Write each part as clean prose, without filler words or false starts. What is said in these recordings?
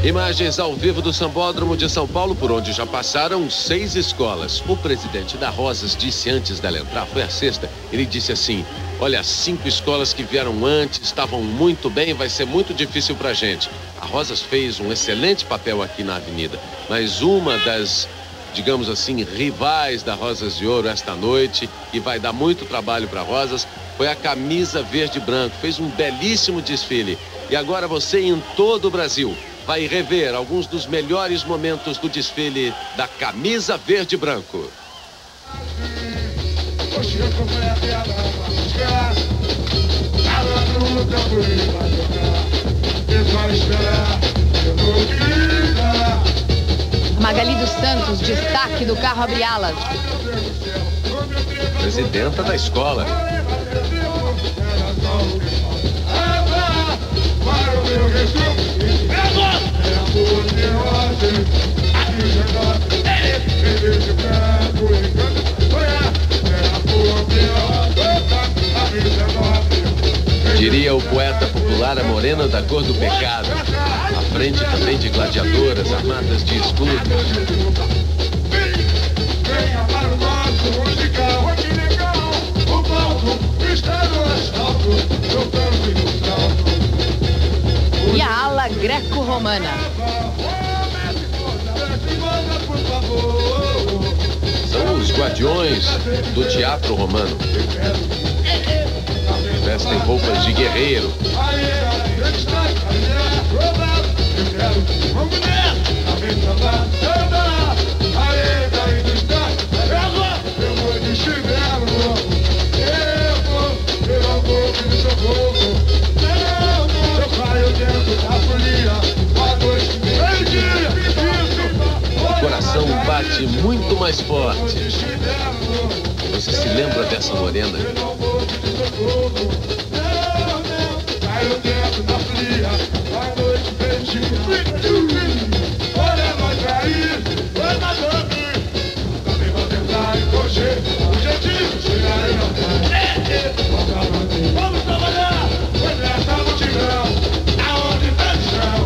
Imagens ao vivo do Sambódromo de São Paulo, por onde já passaram 6 escolas. O presidente da Rosas disse antes dela entrar, foi a sexta, ele disse assim: olha, 5 escolas que vieram antes estavam muito bem, vai ser muito difícil pra gente. A Rosas fez um excelente papel aqui na avenida, mas uma das, digamos assim, rivais da Rosas de Ouro esta noite, e vai dar muito trabalho para Rosas, foi a camisa verde e branco. Fez um belíssimo desfile. E agora você, em todo o Brasil, vai rever alguns dos melhores momentos do desfile da camisa verde e branco. Magali dos Santos, destaque do carro abre alas. Presidenta da escola. Diria o poeta popular, a morena da cor do pecado. À frente também de gladiadoras armadas de escudos. Venha para o nosso musical, que legal, o palco está no asfalto, no canto e no salto. E a ala greco-romana. São os guardiões do teatro romano. Vestem roupas de guerreiro. O coração bate muito mais forte. Você se lembra dessa morena? Vamos trabalhar, foi nessa multidão, aonde tá de chão,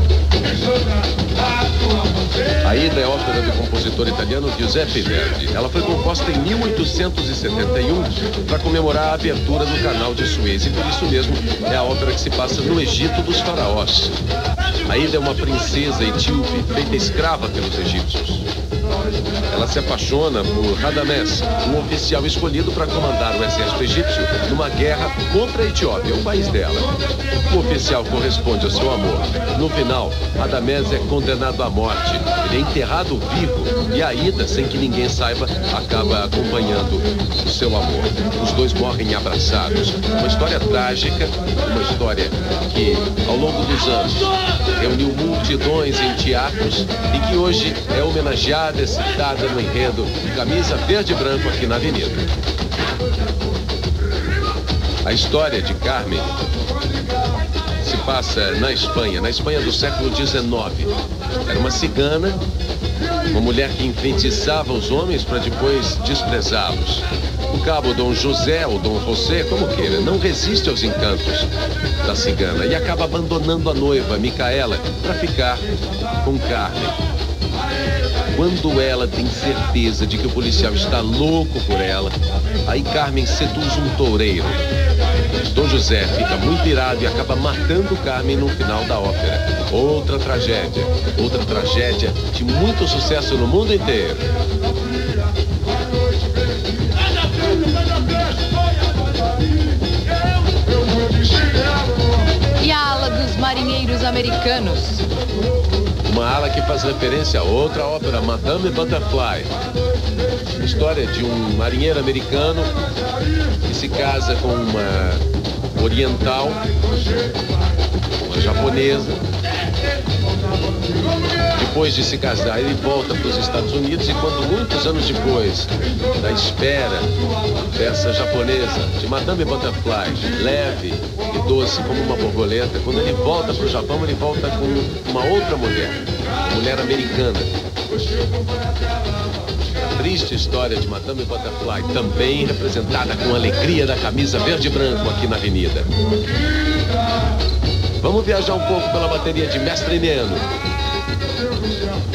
a Aida é ópera do compositor italiano Giuseppe Verdi. Ela foi composta em 1871 para comemorar a abertura do canal de Suez, e por isso mesmo é a ópera que se passa no Egito dos faraós. A Aida é uma princesa etíope feita escrava pelos egípcios. Ela se apaixona por Radamés, um oficial escolhido para comandar o exército egípcio numa guerra contra a Etiópia, o país dela. O oficial corresponde ao seu amor. No final, Radamés é condenado à morte. Ele é enterrado vivo e a Aida, sem que ninguém saiba, acaba acompanhando o seu amor. Os dois morrem abraçados. Uma história trágica, uma história que, ao longo dos anos, reuniu multidões em teatros e que hoje é homenageada e citada no enredo Camisa Verde e Branco aqui na Avenida. A história de Carmen se passa na Espanha do século XIX. Era uma cigana, uma mulher que enfeitiçava os homens para depois desprezá-los. O cabo Dom José, ou Dom José, como queira, não resiste aos encantos da cigana e acaba abandonando a noiva, Micaela, para ficar com Carmen. Quando ela tem certeza de que o policial está louco por ela, aí Carmen seduz um toureiro. Dom José fica muito irado e acaba matando Carmen no final da ópera. Outra tragédia de muito sucesso no mundo inteiro. E a ala dos marinheiros americanos. Uma ala que faz referência a outra ópera, Madame Butterfly. História de um marinheiro americano que se casa com uma oriental, uma japonesa. Depois de se casar, ele volta para os Estados Unidos e quando muitos anos depois da espera dessa japonesa, de Madame Butterfly, leve e doce como uma borboleta, quando ele volta para o Japão, ele volta com uma outra mulher, uma mulher americana. A triste história de Madame Butterfly, também representada com alegria da camisa verde e branco aqui na Avenida. Vamos viajar um pouco pela bateria de Mestre Neno.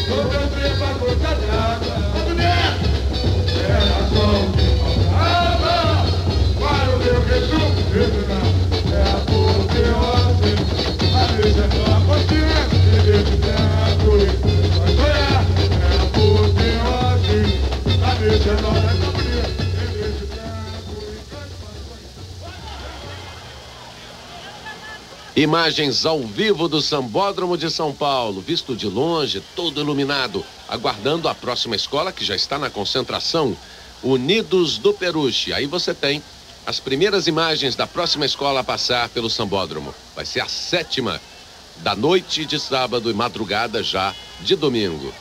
Imagens ao vivo do Sambódromo de São Paulo, visto de longe, todo iluminado, aguardando a próxima escola que já está na concentração, Unidos do Peruche. Aí você tem as primeiras imagens da próxima escola a passar pelo Sambódromo. Vai ser a 7ª da noite de sábado e madrugada já de domingo.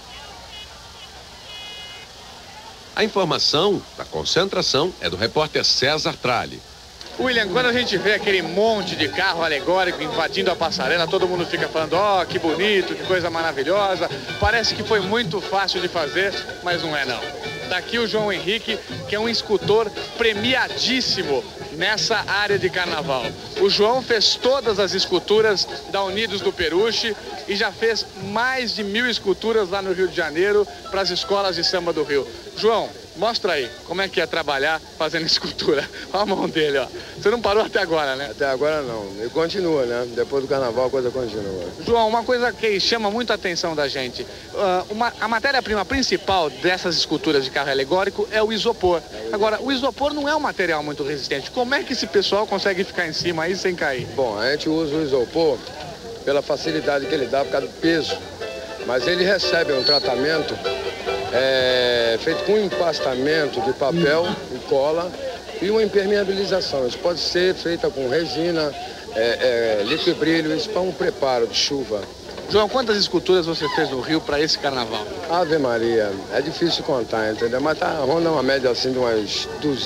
A informação da concentração é do repórter César Tralli. William, quando a gente vê aquele monte de carro alegórico invadindo a passarela, todo mundo fica falando, ó, que bonito, que coisa maravilhosa. Parece que foi muito fácil de fazer, mas não é não. Daqui o João Henrique, que é um escultor premiadíssimo nessa área de carnaval. O João fez todas as esculturas da Unidos do Peruche e já fez mais de 1000 esculturas lá no Rio de Janeiro para as escolas de samba do Rio. João, mostra aí como é que é trabalhar fazendo escultura. Olha a mão dele, ó. Você não parou até agora, né? Até agora não. E continua, né? Depois do carnaval a coisa continua. João, uma coisa que chama muito a atenção da gente. A matéria-prima principal dessas esculturas de carro alegórico é o isopor. Agora, o isopor não é um material muito resistente. Como é que esse pessoal consegue ficar em cima aí sem cair? Bom, a gente usa o isopor pela facilidade que ele dá por causa do peso. Mas ele recebe um tratamento feito com empastamento de papel e cola e uma impermeabilização. Isso pode ser feita com resina, líquido brilho, isso para um preparo de chuva. João, quantas esculturas você fez no Rio para esse carnaval? Ave Maria, é difícil contar, entendeu? Mas tá ronda uma média assim de umas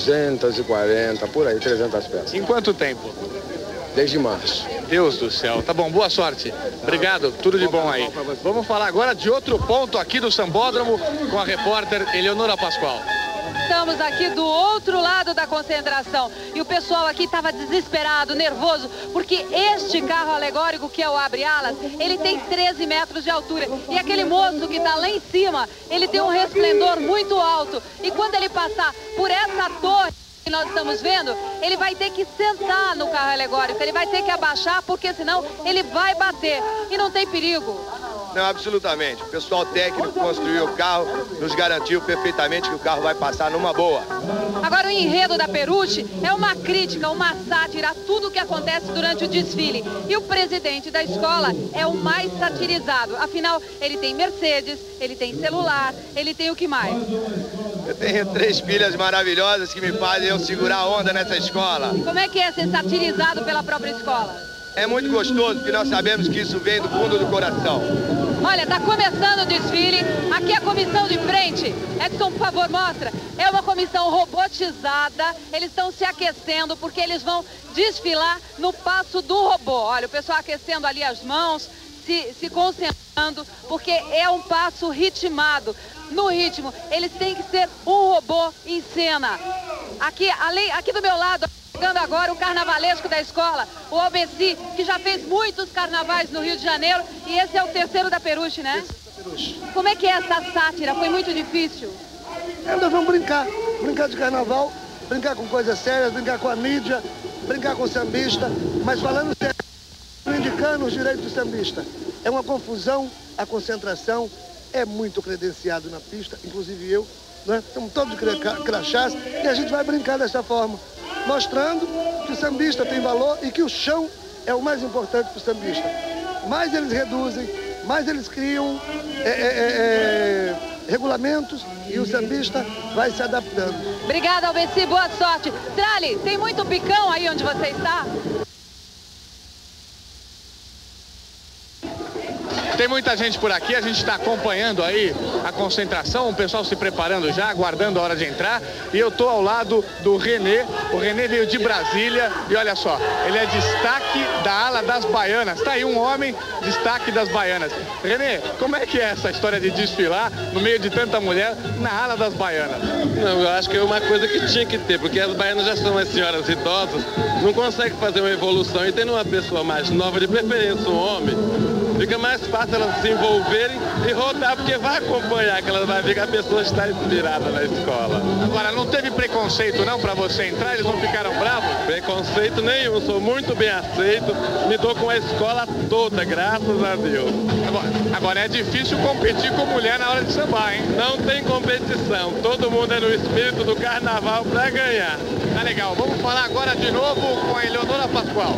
240, por aí, 300 peças. Em quanto tempo? Desde março. Deus do céu. Tá bom, boa sorte. Obrigado, tudo de bom aí. Vamos falar agora de outro ponto aqui do Sambódromo com a repórter Eleonora Pascoal. Estamos aqui do outro lado da concentração e o pessoal aqui estava desesperado, nervoso, porque este carro alegórico, que é o Abre Alas, ele tem 13 metros de altura e aquele moço que está lá em cima, ele tem um resplendor muito alto e quando ele passar por essa torre que nós estamos vendo, ele vai ter que sentar no carro alegórico, ele vai ter que abaixar porque senão ele vai bater e não tem perigo. Não, absolutamente. O pessoal técnico que construiu o carro nos garantiu perfeitamente que o carro vai passar numa boa. Agora o enredo da Peruche é uma crítica, uma sátira a tudo que acontece durante o desfile. E o presidente da escola é o mais satirizado. Afinal, ele tem Mercedes, ele tem celular, ele tem o que mais? Eu tenho 3 filhas maravilhosas que me fazem eu segurar a onda nessa escola. Como é que é ser satirizado pela própria escola? É muito gostoso, porque nós sabemos que isso vem do fundo do coração. Olha, tá começando o desfile. Aqui a comissão de frente. Edson, por favor, mostra. É uma comissão robotizada. Eles estão se aquecendo porque eles vão desfilar no passo do robô. Olha, o pessoal aquecendo ali as mãos, se concentrando, porque é um passo ritmado. No ritmo, eles têm que ser um robô em cena. Aqui do meu lado, chegando agora o carnavalesco da escola, o Albeci, que já fez muitos carnavais no Rio de Janeiro, e esse é o terceiro da Peruche, né? Como é que é essa sátira? Foi muito difícil? Nós vamos brincar de carnaval, brincar com coisas sérias, brincar com a mídia, brincar com o sambista, mas falando sério, indicando os direitos do sambista. É uma confusão, a concentração é muito credenciado na pista, inclusive eu, né? Estamos todos de crachás e a gente vai brincar dessa forma, mostrando que o sambista tem valor e que o chão é o mais importante para o sambista. Mais eles reduzem, mais eles criam regulamentos e o sambista vai se adaptando. Obrigada, Albeci, boa sorte. Tralli, tem muito picão aí onde você está? Tem muita gente por aqui, a gente está acompanhando aí a concentração, o pessoal se preparando já, aguardando a hora de entrar. E eu estou ao lado do Renê. O Renê veio de Brasília e olha só, ele é destaque da ala das baianas. Está aí um homem, destaque das baianas. Renê, como é que é essa história de desfilar no meio de tanta mulher na ala das baianas? Não, eu acho que é uma coisa que tinha que ter, porque as baianas já são as senhoras idosas, não conseguem fazer uma evolução. E tendo uma pessoa mais nova, de preferência um homem, fica mais fácil elas se envolverem e rodar, porque vai acompanhar, que elas vão ver que a pessoa está inspirada na escola. Agora, não teve preconceito não para você entrar? Eles não ficaram bravos? Preconceito nenhum, sou muito bem aceito, me dou com a escola toda, graças a Deus. Agora é difícil competir com mulher na hora de sambar, hein? Não tem competição, todo mundo é no espírito do carnaval para ganhar. Tá legal, vamos falar agora de novo com a Eleonora Pascoal.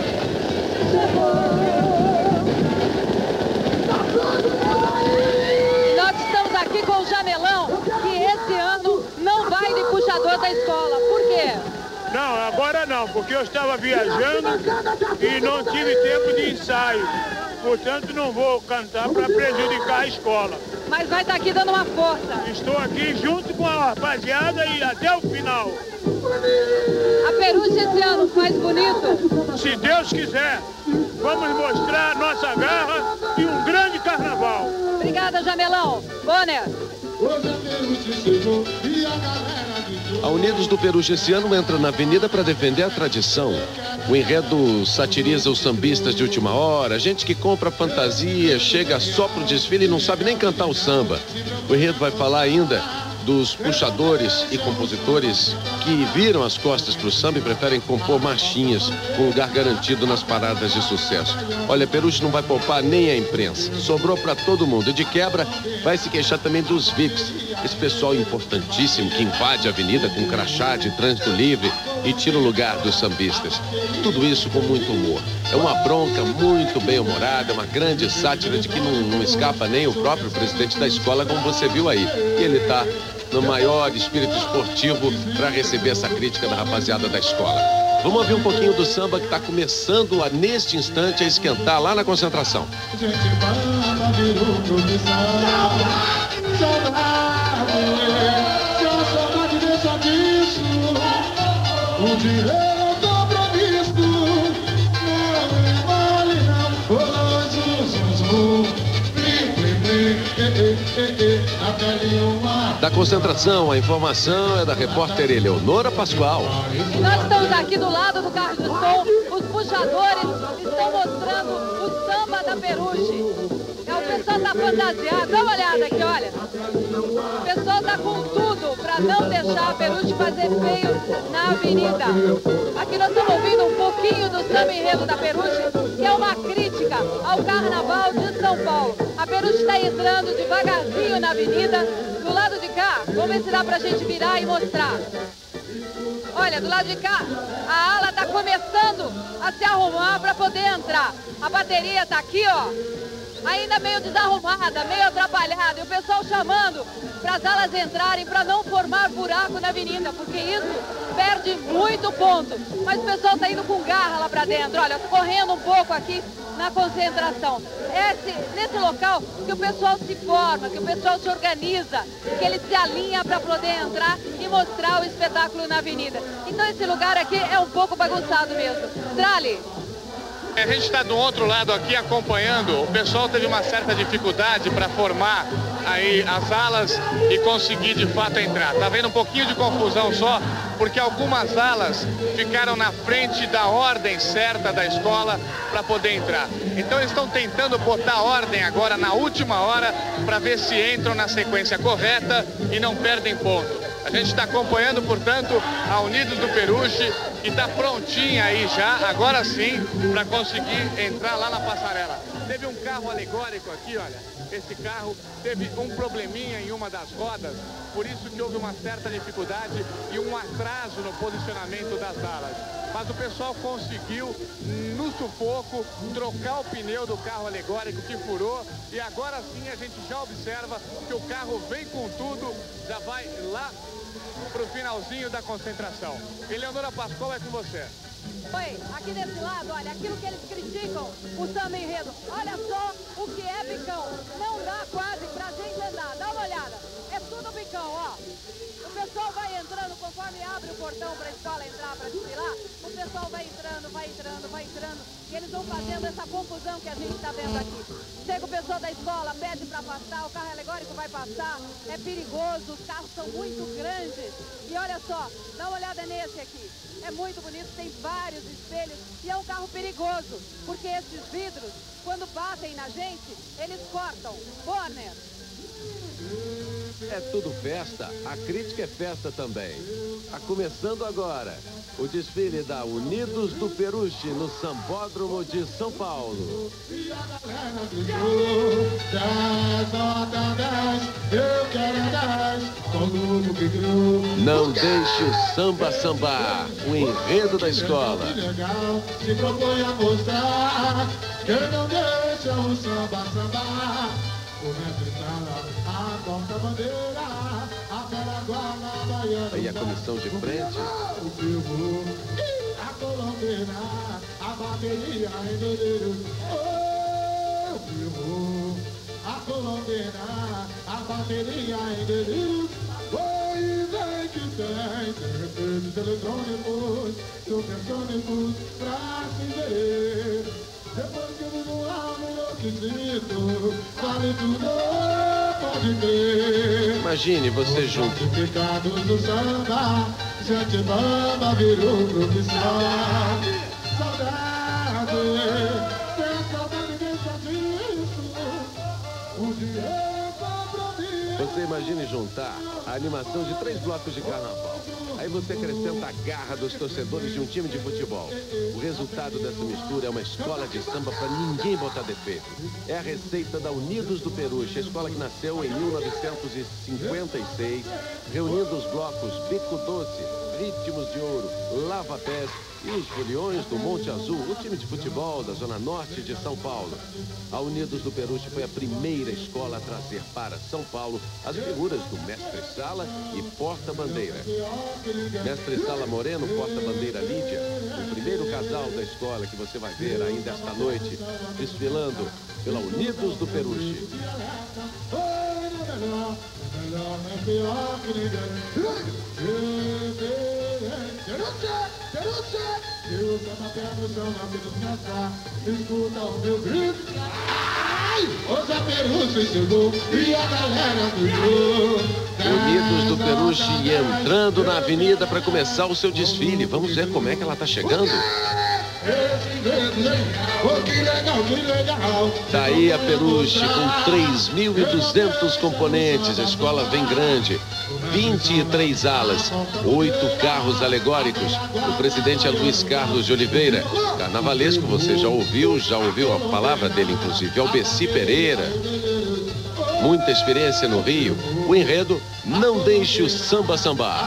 Nós estamos aqui com o Jamelão, que esse ano não vai de puxador da escola. Por quê? Não, agora não, porque eu estava viajando e não tive tempo de ensaio. Portanto, não vou cantar para prejudicar a escola. Mas vai estar aqui dando uma força. Estou aqui junto com a rapaziada e até o final. A Peruche esse ano faz bonito? Se Deus quiser, vamos mostrar a nossa garra e um grande carnaval. Obrigada, Jamelão. Bonner. A Unidos do Peruche esse ano entra na avenida para defender a tradição. O enredo satiriza os sambistas de última hora, gente que compra fantasia, chega só pro desfile e não sabe nem cantar o samba. O enredo vai falar ainda dos puxadores e compositores que viram as costas pro samba e preferem compor marchinhas com lugar garantido nas paradas de sucesso. Olha, Peruche não vai poupar nem a imprensa. Sobrou para todo mundo. E de quebra vai se queixar também dos VIPs. Esse pessoal importantíssimo que invade a avenida com crachá de trânsito livre e tira o lugar dos sambistas. Tudo isso com muito humor. É uma bronca muito bem humorada, uma grande sátira de que não escapa nem o próprio presidente da escola, como você viu aí. E ele está no maior espírito esportivo para receber essa crítica da rapaziada da escola. Vamos ouvir um pouquinho do samba que está começando neste instante a esquentar lá na concentração. Da concentração, a informação é da repórter Eleonora Pascoal. Nós estamos aqui do lado do carro de som. Os puxadores estão mostrando o samba da Peruche. O pessoal está fantasiado. Dá uma olhada aqui, olha. O pessoal está com tudo para não deixar a Peruche fazer feio na avenida. Aqui nós estamos ouvindo um pouquinho do samba enredo da Peruche, que é uma crítica ao Carnaval de São Paulo. A Peruche está entrando devagarzinho na avenida. Do lado de cá, vamos ver se dá pra gente virar e mostrar. Olha, do lado de cá, a ala tá começando a se arrumar para poder entrar. A bateria tá aqui, ó, ainda meio desarrumada, meio atrapalhada. E o pessoal chamando para as alas entrarem, para não formar buraco na avenida, porque isso perde muito ponto. Mas o pessoal tá indo com garra lá para dentro, olha, correndo um pouco aqui na concentração. Nesse local que o pessoal se forma, que o pessoal se organiza, que ele se alinha para poder entrar e mostrar o espetáculo na avenida. Então esse lugar aqui é um pouco bagunçado mesmo. Trali. A gente está do outro lado aqui acompanhando. O pessoal teve uma certa dificuldade para formar aí as alas e conseguir de fato entrar. Tá vendo um pouquinho de confusão só, porque algumas alas ficaram na frente da ordem certa da escola para poder entrar. Então eles estão tentando botar ordem agora na última hora para ver se entram na sequência correta e não perdem ponto. A gente está acompanhando, portanto, a Unidos do Peruche, que está prontinha aí já, agora sim, para conseguir entrar lá na passarela. Teve um carro alegórico aqui, olha. Esse carro teve um probleminha em uma das rodas, por isso que houve uma certa dificuldade e um atraso no posicionamento das alas. Mas o pessoal conseguiu, no sufoco, trocar o pneu do carro alegórico que furou e agora sim a gente já observa que o carro vem com tudo, já vai lá para o finalzinho da concentração. Eleonora Pascoal, é com você. Oi, aqui desse lado, olha, aquilo que eles criticam, o samba enredo. Olha só o que é bicão. Não dá quase pra gente andar. Dá uma olhada. É tudo bicão, ó. O pessoal vai entrando conforme abre o portão para a escola entrar para desfilar, o pessoal vai entrando, vai entrando, vai entrando, e eles vão fazendo essa confusão que a gente está vendo aqui. Chega o pessoal da escola, pede para passar, o carro alegórico vai passar, é perigoso, os carros são muito grandes. E olha só, dá uma olhada nesse aqui. É muito bonito, tem vários espelhos e é um carro perigoso, porque esses vidros, quando batem na gente, eles cortam. Bonner. É tudo festa, a crítica é festa também. Tá começando agora o desfile da Unidos do Peruche no Sambódromo de São Paulo. Não deixe o samba sambar, o enredo da escola. Se propõe a mostrar que não deixa o samba sambar. O mestre Sala, a porta-bandeira, a Paraguana, a Baiana. Aí a comissão de frente. O Silvo, a Colombina, a bateria em Deus. O Silvo, a Colombina, a bateria em Deus. Oi, vem que tem efeitos eletrônicos, supersônicos, pra se ver. Depois que eu vi um alvo enlouquecido, vale tudo, pode ter. Imagine você junto. Certificados do samba, gente bamba virou profissão. Saudade, sem saudade ninguém faz isso. O dinheiro compromisso. Você imagine juntar a animação de 3 blocos de carnaval. Aí você acrescenta a garra dos torcedores de um time de futebol. O resultado dessa mistura é uma escola de samba para ninguém botar defeito. É a receita da Unidos do Peruche, a escola que nasceu em 1956, reunindo os blocos Bico Doce, Ritmos de Ouro, Lava Pés e os Foliões do Monte Azul, o time de futebol da Zona Norte de São Paulo. A Unidos do Peruche foi a primeira escola a trazer para São Paulo as figuras do Mestre Sala e Porta-Bandeira. Mestre Sala Moreno, Porta-Bandeira Lídia, o primeiro casal da escola que você vai ver ainda esta noite, desfilando pela Unidos do Peruche. Escuta o meu grito. Ai, o Zé Peruche chegou e a galera ficou. Unidos do Peruche entrando na avenida para começar o seu desfile. Vamos ver como é que ela está chegando. Tá aí a Peruche com 3.200 componentes. A escola vem grande, 23 alas, 8 carros alegóricos. O presidente é Luiz Carlos de Oliveira. Carnavalesco, você já ouviu a palavra dele, inclusive, Albeci Pereira. Muita experiência no Rio. O enredo, não deixe o samba sambar.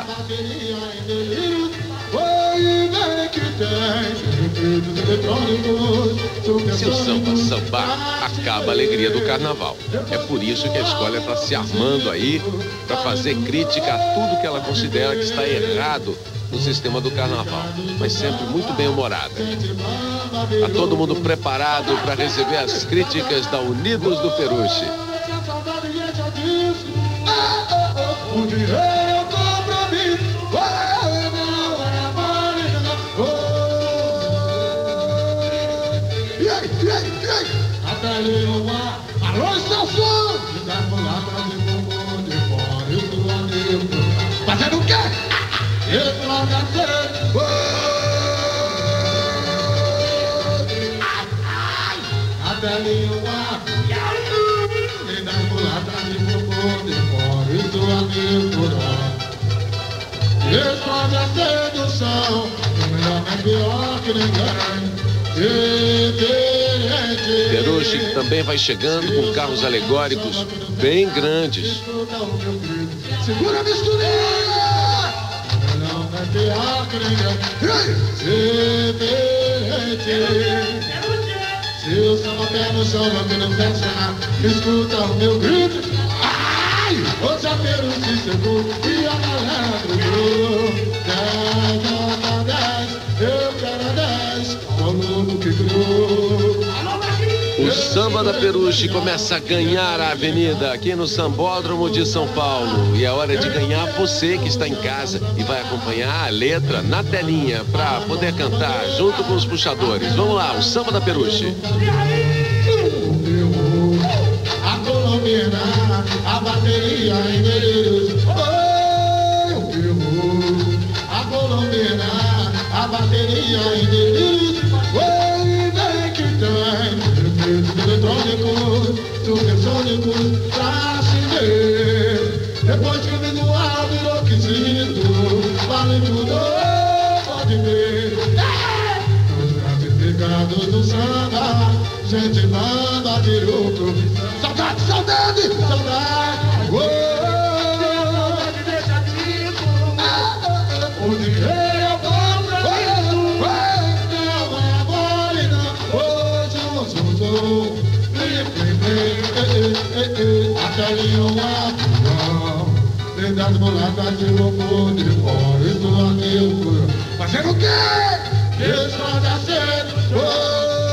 Se o samba sambar, acaba a alegria do carnaval. É por isso que a escola está se armando aí para fazer crítica a tudo que ela considera que está errado no sistema do carnaval, mas sempre muito bem-humorada. Está todo mundo preparado para receber as críticas da Unidos do Peruche. O dinheiro compromisso. Até Leoa, alô, estação! De dar mulata de bumbum de fora, eu tô amigo. Fazendo o quê? Eu logo aceito. Até Leoa, de dar mulata de bumbum de fora, eu tô amigo. Explode a sedução, o melhor é pior que ninguém. Peruche que também vai chegando com carros alegóricos bem grandes. Segura a misturinha! Não é pior que ninguém. Se o samba pé no chão, não fecha, escuta o meu grito. Ai! O Zé Peruche chegou e a galera gritou. 10 nota 10, eu quero 10. O aluno que criou. O Samba da Peruche começa a ganhar a avenida aqui no Sambódromo de São Paulo. E é hora de ganhar você que está em casa e vai acompanhar a letra na telinha para poder cantar junto com os puxadores. Vamos lá, o Samba da Peruche. A colombiana, a bateria em delírios. Oi, o perro. A colombiana, a bateria em delírios. Oi, vem que tem. Efeitos eletrônicos, supersônicos pra acender. Depois que vem no ar, virou quesito. Vale tudo, pode ver. Os classificados do samba, gente manda tirou pro... Saudade, saudade, saudade. Saudade deixa grito. O dinheiro é bom pra isso. Não é mole não. Hoje eu sou a telinha um avião. Vem das mulatas de louco de fora. Estou aqui fazendo o quê? Estou cedo.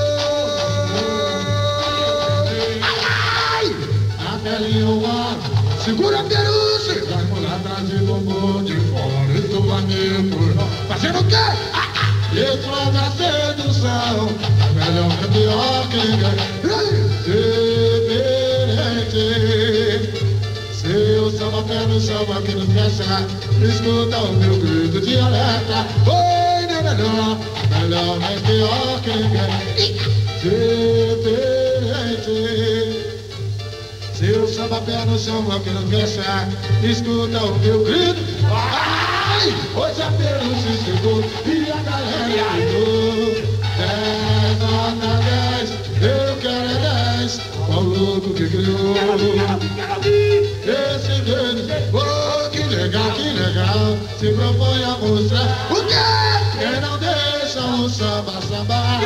Segura a peruche, vai molar atrás de bombom de fora. Estou amigo, fazendo o quê? Isso da sedução, é melhor que pior que ninguém. Diferente. Seu samba pé no samba que nos fecha, escuta o meu grito de alerta. Oi, não é melhor nem pior que ninguém. Diferente. Seu samba pé no samba que não fecha, escuta o meu grito. Ai, hoje a peruche chegou e a galera gritou. 10 nota 10, eu quero é 10. Qual louco que criou esse dedo? Oh, que legal, se propõe a mostrar o quê? Quem não deixa o samba sambar?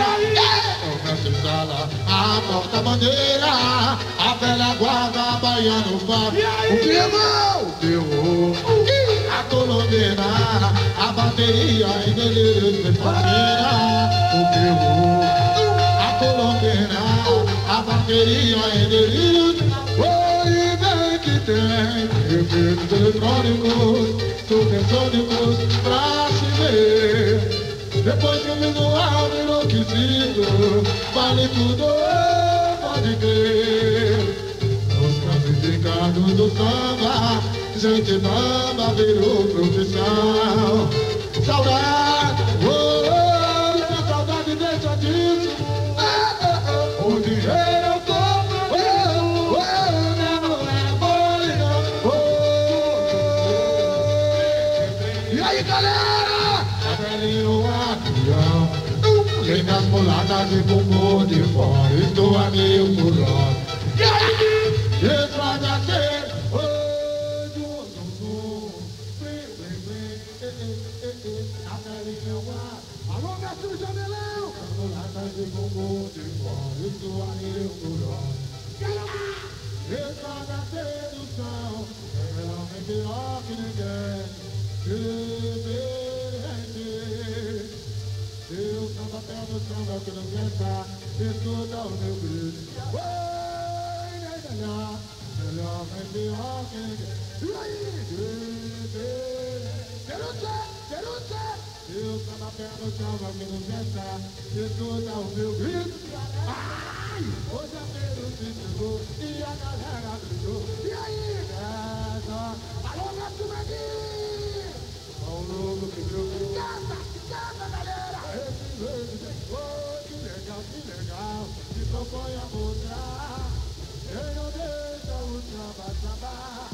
A porta-bandeira, a velha guarda, a baiana, o fado, o cremão, o terror, a colombiana, a bateria em delírio de família, o terror, a colombiana, a bateria em delírio de... Oi, vem que tem efeitos eletrônicos, supersônicos pra se ver. Depois que eu me doar, enlouquecido, vale tudo, pode crer. Os classificados do samba, gente bamba virou profissão. Saudade, saudade deixa disso. O dinheiro eu compro, não é mole não. E aí, galera? Vem das mulatas de bumbum de fora, estou a mil por hora. E aí, isso vai ser hoje o zum, a telinha o ar. Alô, mestre Jamelão! Das mulatas de bumbum de fora, estou a mil por hora. Isso vai ser sedução, é melhor nem pior que ninguém. Eu samba pé no samba que não pensa, escuta o meu grito. Oi, melhor nem pior que ninguém. E aí? Peruche! Eu samba pé no samba que não pensa, escuta o meu grito. Ai, hoje a peruche chegou e a galera gritou. E aí? Alô, Mestre Manguinho! Olha o lobo que criou. Canta, galera! Oh, que legal, se propõe a mostrar. Quem não deixa o samba sambar?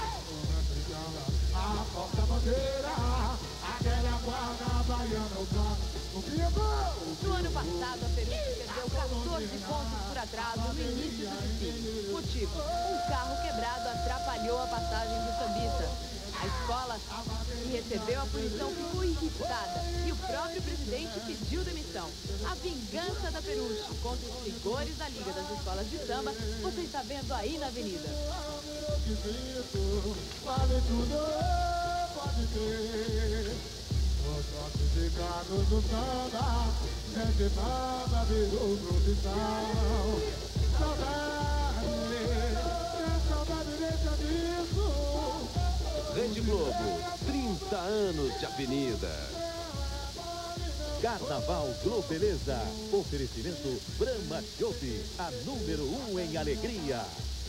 A porta-bandeira, aquela guarda baiana, o plano. O que é bom? No ano passado, a Peruche perdeu 14 pontos por atraso no início do desfile. Motivo: um carro quebrado atrapalhou a passagem do sambista. A escola que recebeu a punição ficou irritada e o próprio presidente pediu demissão. A vingança da Peruche contra os rigores da Liga das Escolas de Samba, você está vendo aí na Avenida. Vale tudo, pode ter. Os classificados do samba, gente bamba virou profissão. Rede Globo, 30 anos de avenida. Carnaval Globeleza. Oferecimento Brahma Chopp, a número 1 em alegria.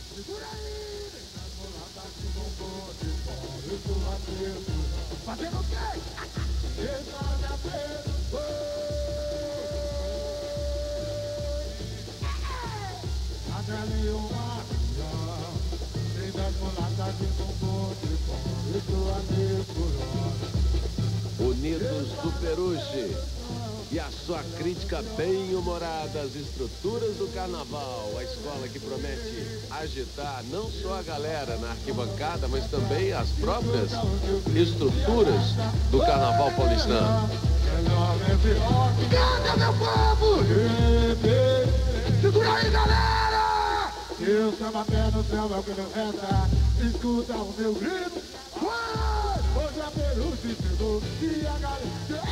Fazendo o quê? Unidos do Peruche e a sua crítica bem humorada às estruturas do carnaval, a escola que promete agitar não só a galera na arquibancada, mas também as próprias estruturas do carnaval paulistano. Canta, meu povo! Segura aí, galera! Eu samba pé no céu, é o que não resta. Escuta o meu grito. Hoje a Peruche chegou e a galera...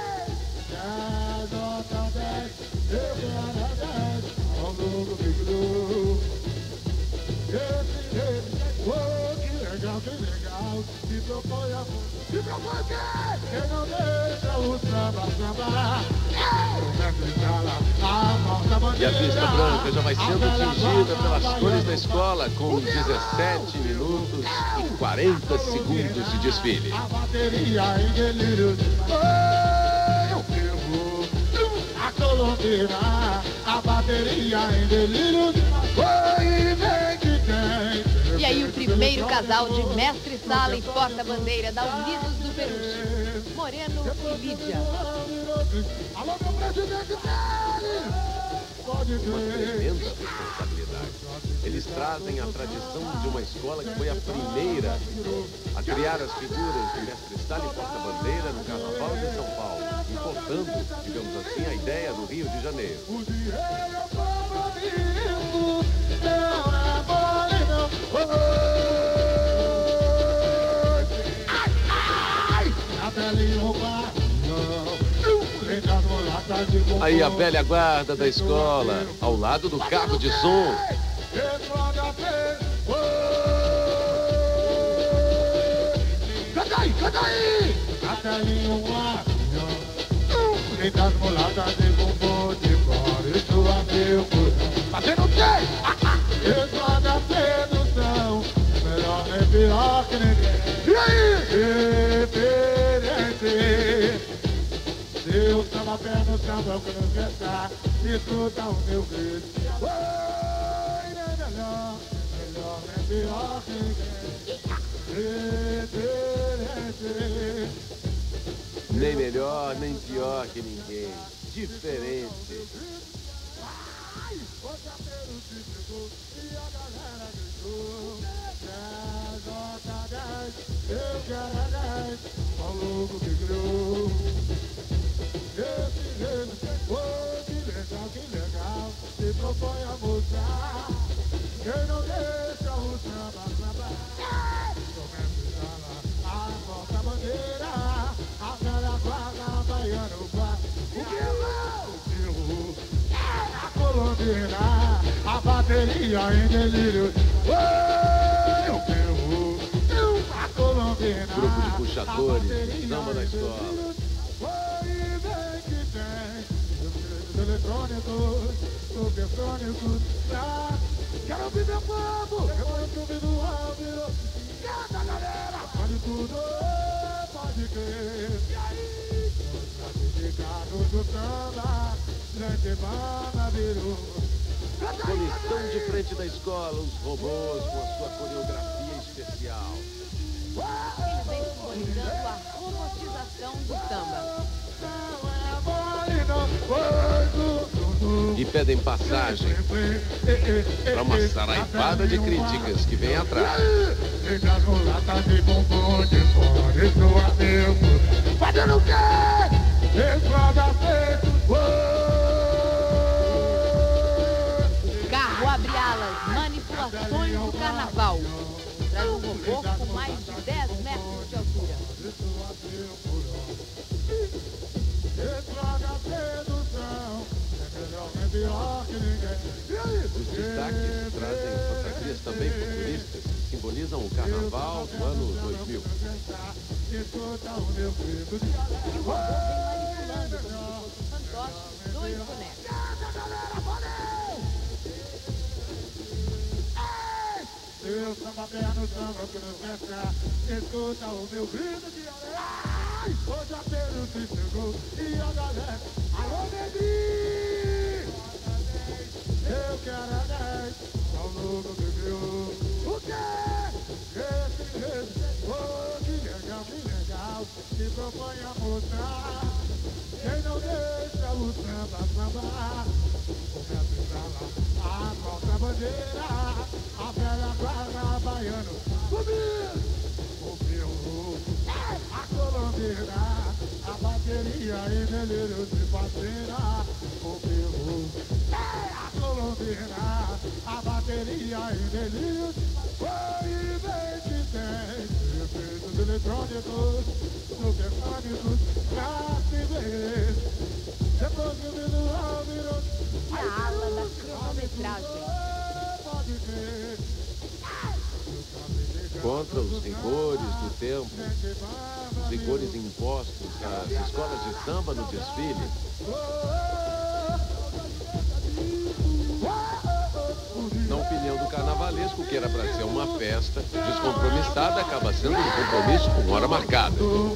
10 nota 10, eu quero a 10. Ao novo Big esse jeito, que legal, que legal. Se propõe a... Se propõe o quê? Quem não deixa o samba sambar. E a pista branca já vai sendo tingida pelas cores da escola com 17 minutos e 40 segundos de desfile. A bateria em delírio. Eu quero a Colombina. A bateria em delírio. Oi, vem que tem. E aí o primeiro casal de mestre-sala e porta-bandeira da Unidos do Peruche, Moreno e Lídia. Alô, meu presidente dele! Uma tremenda responsabilidade. Eles trazem a tradição de uma escola que foi a primeira a criar as figuras de mestre-sala e porta-bandeira no Carnaval de São Paulo, importando, digamos assim, a ideia do Rio de Janeiro. O dinheiro é compromisso, não é mole, não. Ai, ai! A pele roubar, não. Aí a velha guarda da escola, ao lado do carro de som. Canta aí, canta aí! Catalinho das mulatas de bumbum de fora, isso é meu coração. Fazendo o quê? Isso da sedução, melhor nem pior que ninguém. E aí? Diferente. Eu samba pé no samba, eu quero cantar. Escuta o meu grito. Oi, melhor nem pior que ninguém. Diferente. Nem melhor, nem pior que ninguém. Diferente. Ai, outra Peruche chegou e a galera gritou. 10 nota 10, eu quero a 10. Ao louco que criou. Esse jeito, oh, que legal, se propõe a mostrar. Quem não deixa o samba sambar. Começa a porta-bandeira, a velha guarda baiana, o quarto. O peru, a Colombina, a bateria em delírio. O peru, a Colombina. Grupo de puxadores do samba da escola. Eletrônicos, supersônicos, quero ouvir meu povo, eu quero ouvir do áudio, canta galera, pode tudo, pode crer, e aí, classificados do samba, grande banda virou. Comissão de frente da escola, os robôs com a sua coreografia especial. Eles vêm simbolizando a robotização do samba. E pedem passagem para uma saraivada de críticas que vem atrás. Fazendo o quê? Carro abre alas, manipulações do carnaval. Traz um robô com mais de 10 metros de altura. Os destaques trazem fantasias também futuristas, que simbolizam o carnaval do ano 2000. E o robô vem manipulando como se fosse um fantoche, 2 bonecos. Eu samba perna no samba que não resta, escuta o meu grito de ai, hoje a Pedro se chegou e a galera, alô Neguinho, eu quero a 10, ao novo que criou, o quê? Esse, oh, que legal, se propõe a mostrar, quem não deixa o samba sambar, começa a lá, a nossa bandeira, a velha guarda baiano, o peru, a colombiana, a bateria e delírio de parceira, o peru, a colombiana, a bateria e delírio de foi bem que tem, efeitos eletrônicos, supersônicos, pra se ver, depois que o visual virou, E a ala da cronometragem. Contra os rigores do tempo, os rigores impostos às escolas de samba no desfile. Na opinião do carnavalesco, que era para ser uma festa descompromissada, acaba sendo um compromisso com hora marcada.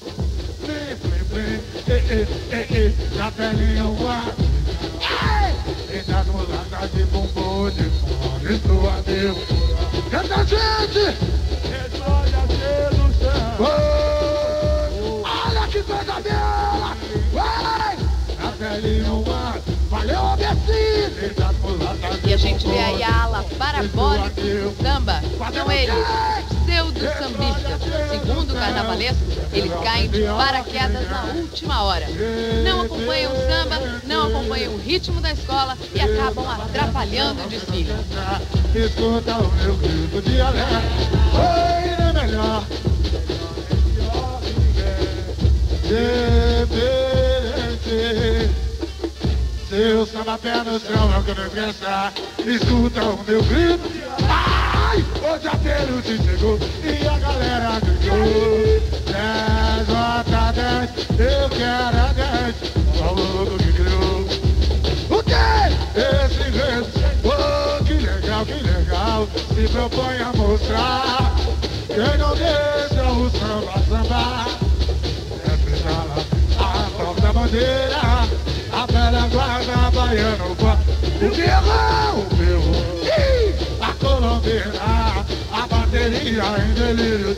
Na telinha o ar, e das mulatas de bumbum de fora, estou a Deus. Canta, gente! Explode a sedução. Olha que coisa bela! Vai! Na telinha o ar, valeu a Bessie! E das mulatas de E a gente vê aí a ala parabólica do samba. São eles, pseudo-sambistas. Segundo o carnavalesco, eles caem de paraquedas na última hora. Não acompanham o samba, não acompanham o ritmo da escola e acabam atrapalhando o desfile. Escuta o meu grito de alerta, oi, é melhor. Diferente. Seu samba pé no chão é o que não pensa. Escuta o meu grito de alerta. Ai, hoje a Pedro se chegou e a galera gritou. 10 nota 10, eu quero a 10. Só o louco que criou. O quê? Esse vento. Oh, que legal, se propõe a mostrar. Quem não deixa o samba sambar. É fechar a porta bandeira, a velha guarda baiana, o guerrão, o perro, a colombiana, a bateria em delírio.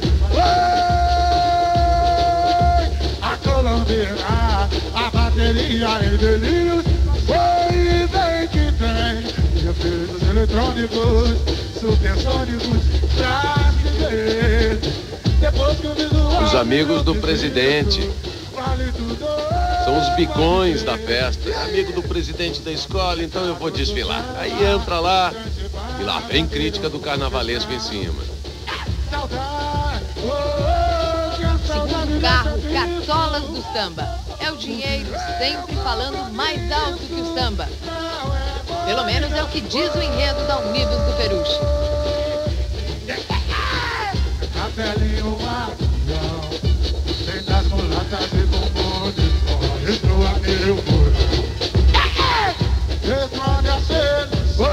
A colombiana, a bateria em delírio. Foi bem que tem efeitos eletrônicos, supersônicos, pra se ver. Depois que o visual Os amigos do presidente. vale tudo. São os bicões da festa. Amigo do presidente da escola, então eu vou desfilar. Aí entra lá e lá vem crítica do carnavalesco em cima. Saudade, Segundo carro, Cartolas do Samba. É o dinheiro sempre falando mais alto que o samba. Pelo menos é o que diz o enredo da Unidos do Peruche. a pele e o avião, tem das mulatas de bumbum de fora, estou a meu coração. Responde a sedução.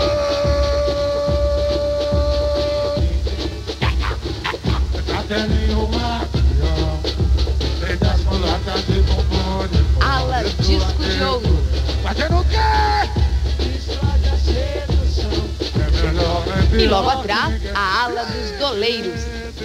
A pele e o avião, tem das mulatas de bumbum de fora, Ala Disco de Ouro. fazendo o quê? E logo atrás, a ala dos doleiros.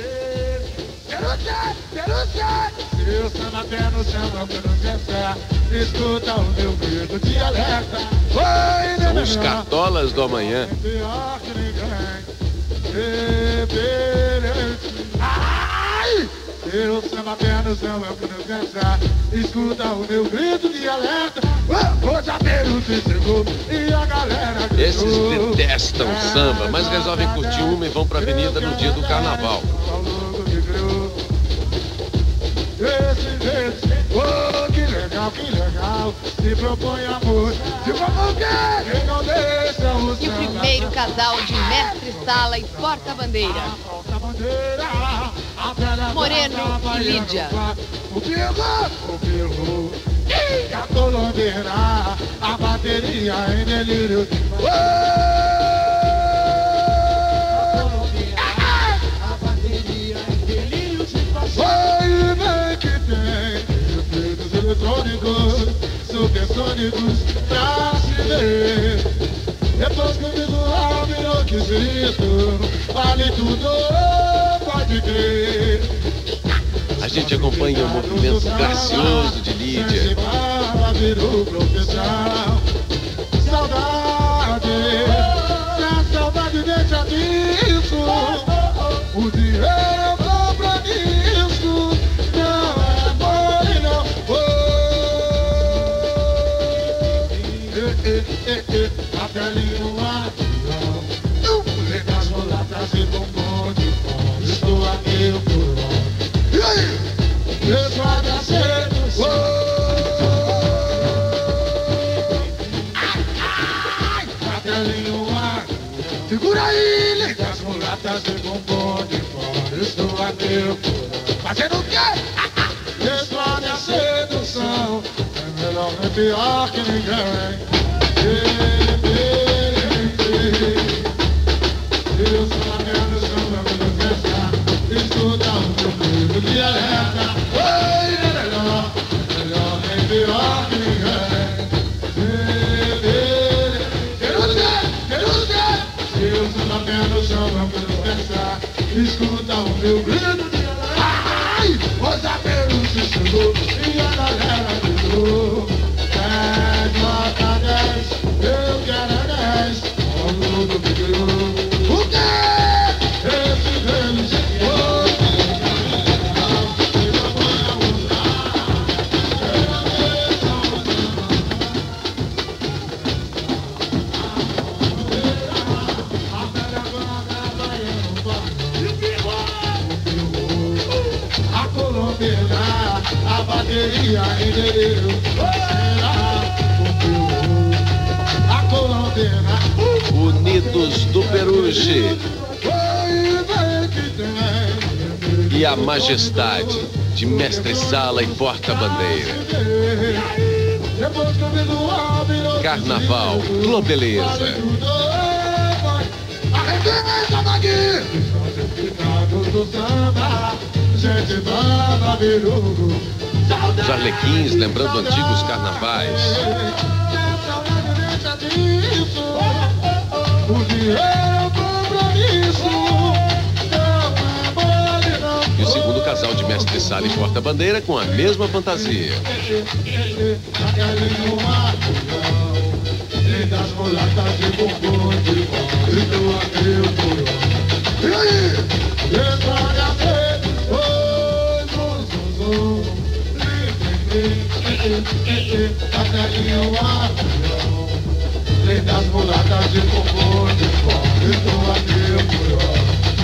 Eu samba pé no samba que não pensa, escuta o meu grito de alerta. São os Cartolas do amanhã. Pior que ninguém, diferente. Ai! Eu samba pé no samba que não pensa, escuta o meu grito de alerta. Hoje a Peru se chegou e a galera gritou. Esses detestam samba, mas resolvem curtir uma e vão pra avenida no dia do carnaval. Oh, que legal, se propõe amor, se propõe quem não deixa o E o primeiro o casal de mestre-sala e porta-bandeira. Moreno e Lídia. O Pirro, e a colombiana, a bateria em delírio. Oi, bem que tem efeitos eletrônicos, supersônicos, pra se ver. Depois que o visual virou quesito, vale tudo, pode crer. A gente acompanha o movimento gracioso de Lídia. Virou profissão. Saudade, se a saudade deixa disso, o dinheiro compra nisso. Não é mole, não. A telinha no ar, letras mulatas e bombom de pó. Estou a meu pulmão. E aí? Pessoal da sedução. A telinha no ar, segura aí, letras mulatas e bombom de pó. Estou a meu pulmão. Fazendo o quê? Pessoal da sedução. É melhor, é pior que ninguém. Eu sou a merda, sou a minha festa. Escuta o teu grito de alerta. Oi, melhor nem pior que ninguém. Eu sou a merda, sou a minha festa. Escuta o meu grito de alerta. Ai, os apelos se chegou e a galera gritou. 10 nota 10, eu quero 10. Ao do vídeo. O quê? Esse deles a colombiana, a bateria em delírio. A colombiana. Unidos do Peruche. E a majestade de mestre-sala e porta-bandeira. Carnaval, Globeleza. Os arlequins lembrando antigos carnavais. E o segundo casal de mestre-sala e porta-bandeira com a mesma fantasia. Das mulatas de cocô de pó, estou aqui o furor.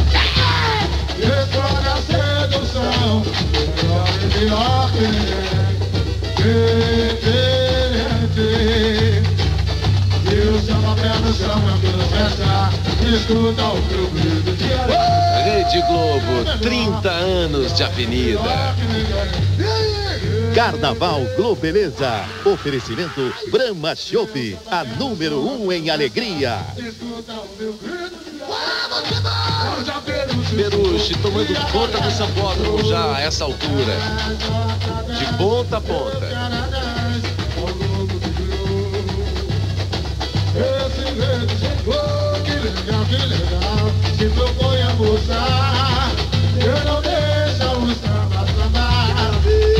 Estou na sedução, melhor e pior que ninguém. Eu chamo a pé no chão, eu quero festa, escuta o meu grito de alegria. Rede Globo, 30 anos de avenida. Carnaval Globeleza. Oferecimento Brahma Chopp, a número 1 em alegria. Peruche tomando conta do sambódromo já a essa altura. De ponta a ponta. Que legal, se propõe a mostrar. Eu não deixo o samba sambar.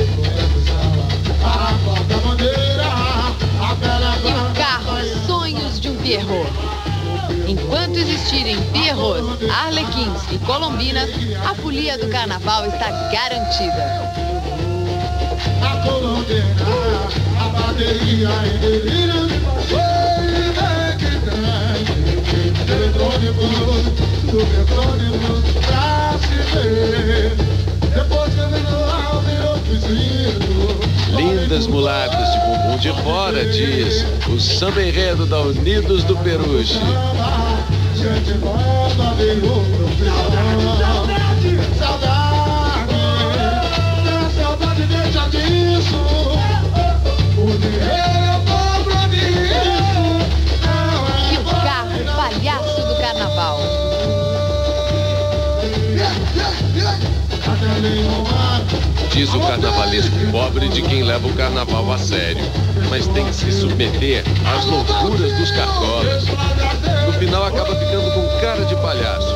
A porta-bandeira, a bela E carros, sonhos de um Pierrot. Enquanto existirem Pierrots, Arlequins e Colombinas, a folia do carnaval está garantida. A colombiana, a bateria em delírio. Oi, bem que tem eletrônicos, supersônicos, pra se ver. Depois que eu vi no alto, eu preciso. Lindas mulatas de bumbum de fora, diz o samba enredo da Unidos do Peruche. gente nova virou profissão. Saudade, saudade deixa disso. O dinheiro é compromisso. E o carro palhaço do carnaval. Diz o carnavalesco pobre de quem leva o carnaval a sério, mas tem que se submeter às loucuras dos cartolas. No final acaba ficando com cara de palhaço.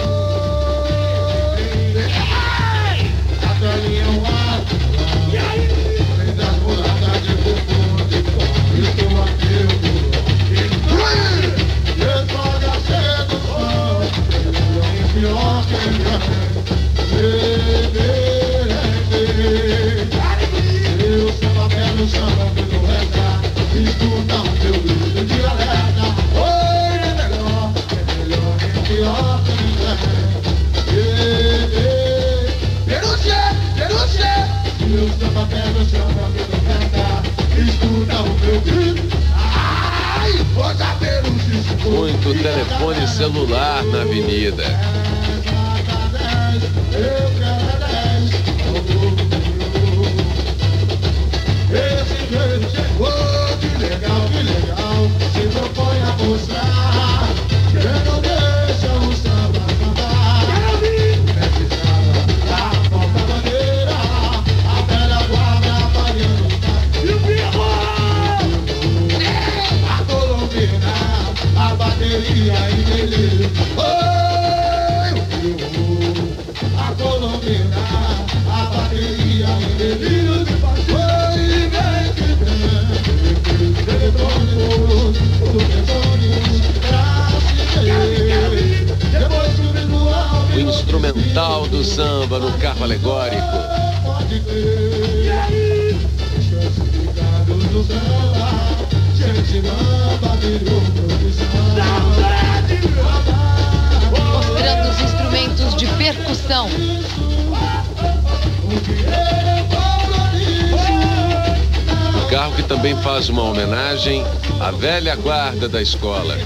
Eu samba pelo samba pelo rezar, escuta o teu grito de alerta. Oi, é melhor, é pior que ninguém. Denúncia! Eu samba pelo samba pelo rezar, escuta o teu grito. Ai, vou saber o cisco. Muito telefone celular na avenida. Eu quero 10. Esse jeito chegou, que legal, se propõe a mostrar. Quem não deixa o samba cantar. Mete samba, a falta bandeira, a velha guarda apagando. E o pirro! A colombina, a bateria e delírio. Oi, o pirro! A colombina, a bateria e delírio de paixão. O instrumental do samba no carro alegórico. Mostrando os instrumentos de percussão. O carro que também faz uma homenagem à velha guarda da escola.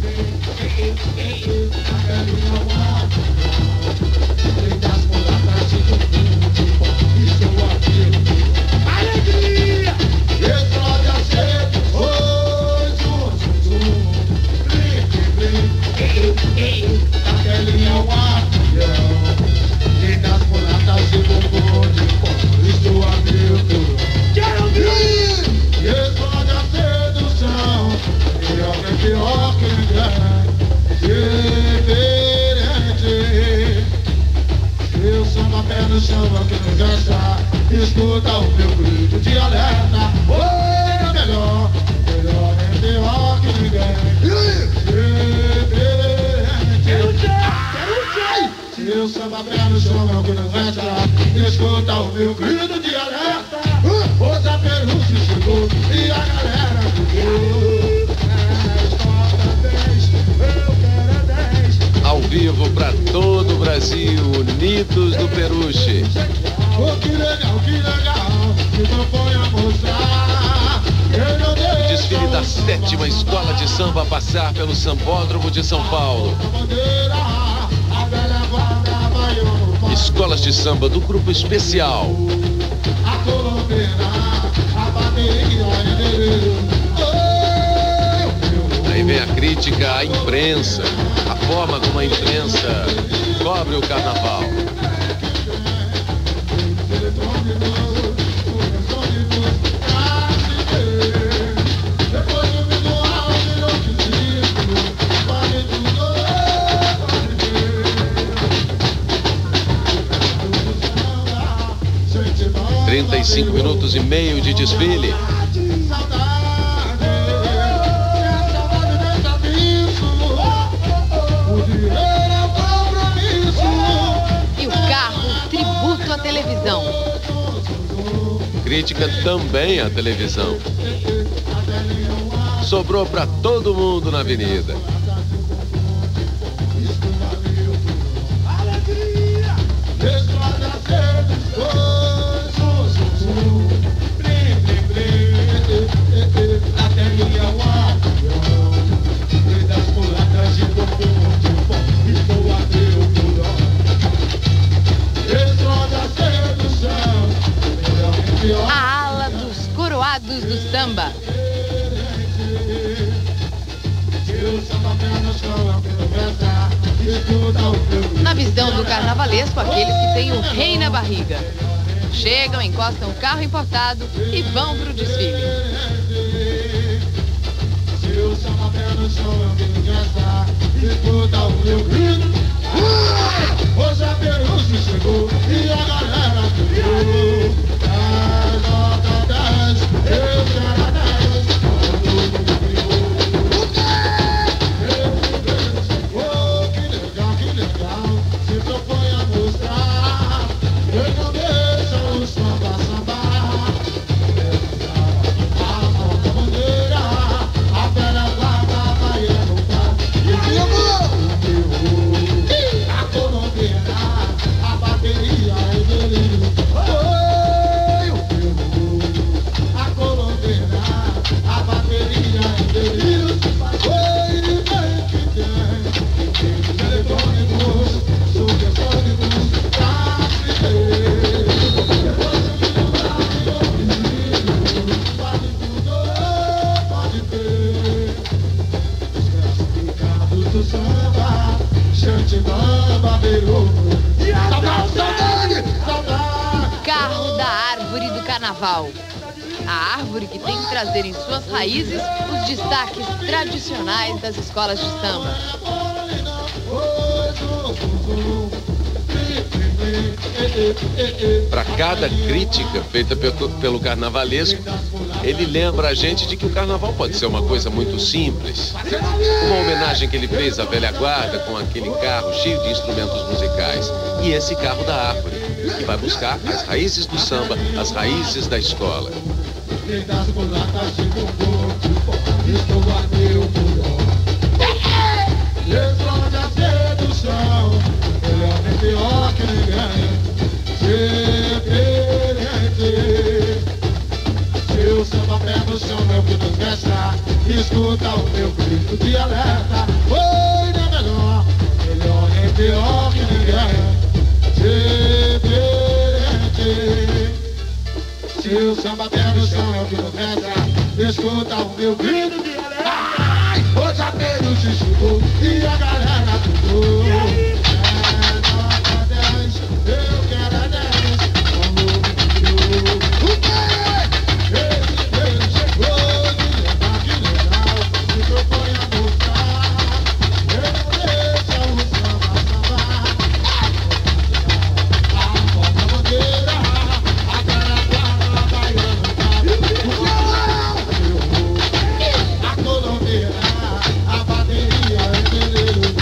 Escuta o meu grito de alerta. Oi, é melhor, é pior que ninguém. Se eu samba pé no chão, é o que não resta. Escuta o meu grito de alerta. O zapeiro se chegou e a galera ficou. Ao vivo para todo o Brasil, Unidos do Peruche. Oh, que legal, se propõe a mostrar. O desfile da 7ª Escola de Samba a passar pelo Sambódromo de São Paulo. Escolas de samba do Grupo Especial. Aí vem a crítica à imprensa, a forma como a imprensa cobre o carnaval. (35 minutos e meio de desfile). E o carro, tributo à televisão. Crítica também à televisão. Sobrou para todo mundo na avenida. Até minha guarda, das mulatas de popô, Prateados do Samba. Na visão do carnavalesco, aqueles que têm o rei na barriga. Chegam, encostam o carro importado e vão pro desfile. Se o samba pé no chão, eu quero dançar. Escuta o meu grito. Hoje a Peruche chegou e a galera ficou. 10, eu quero 10. Oh, que legal, se propõe a mostrar. Ele não deixa o samba sambar. A bandeira, a velha guarda baiana tá. E a colombiana, a bateria é delírio. Oi, a colombiana, a bateria é delírio. Oi, vem que tem eletrônicos, supersônicos, pra se ver. Pode tudo, pode ter. Os classificados do samba, chante, bamba, virou. Saudade, saudade. Carro da árvore do carnaval. A árvore que tem que trazer em suas raízes os destaques tradicionais das escolas de samba. Para cada crítica feita pelo carnavalesco, ele lembra a gente de que o carnaval pode ser uma coisa muito simples. Uma homenagem que ele fez à velha guarda com aquele carro cheio de instrumentos musicais. E esse carro da árvore, que vai buscar as raízes do samba, as raízes da escola. Explode a sedução, ele é pior que ninguém. Diferente. Se o samba pé no chão, meu grito festa. Escuta o meu grito de alerta. Oi, não é melhor, melhor nem pior que ninguém. Diferente. Se o samba pé no chão, meu grito festa. Escuta o meu grito de alerta. Ai, hoje a Peruche chegou e a galera ficou. Eu quero a 10. O quê? Ele chegou, que legal, se propõe a mostrar. Ele não deixa o samba sambar. A porta bandeira, a cara guarda baiana. A colombiana, a bateria é delírio.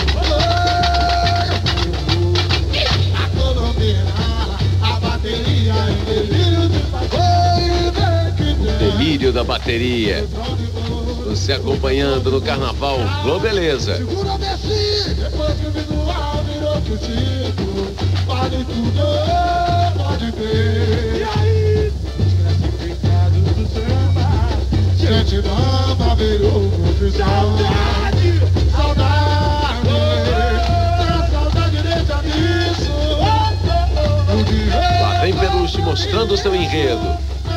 Delírio da bateria. Você acompanhando no Carnaval Globeleza. Segura a Messi, depois que o visual virou que o Tito. Pode tudo, pode ver. E aí? Os classificados do samba, gente bamba virou profissão. Saudade, saudade. A saudade deixa disso. Lá vem Peruche mostrando o seu enredo.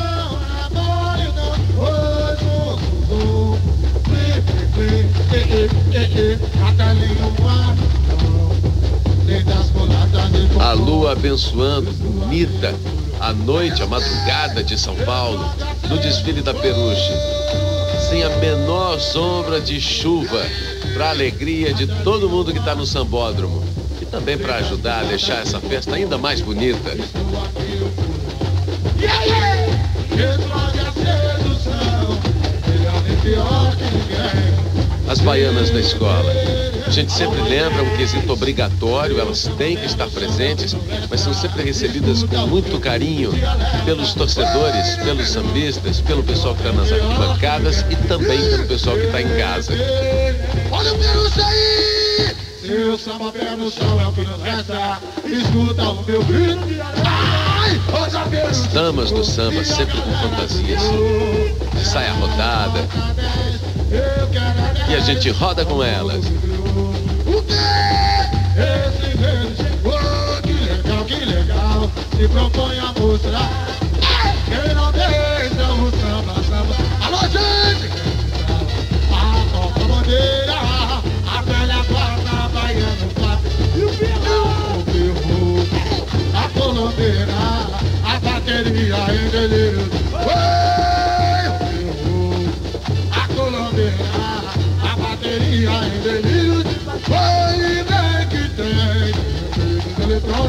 A lua abençoando, bonita, a noite, a madrugada de São Paulo, no desfile da Peruche, sem a menor sombra de chuva, para a alegria de todo mundo que está no sambódromo e também para ajudar a deixar essa festa ainda mais bonita. As baianas da escola. A gente sempre lembra um quesito obrigatório, elas têm que estar presentes, mas são sempre recebidas com muito carinho pelos torcedores, pelos sambistas, pelo pessoal que está nas arquibancadas e também pelo pessoal que está em casa. Olha o Peruche aí! Se o samba pé no chão é o que nos resta, escuta o meu grito de alegria. As damas do samba sempre com fantasias, saia rodada, e a gente roda com elas. O quê? Esse verde chegou, que legal, se propõe a mostrar. Quem não deixa o samba, samba.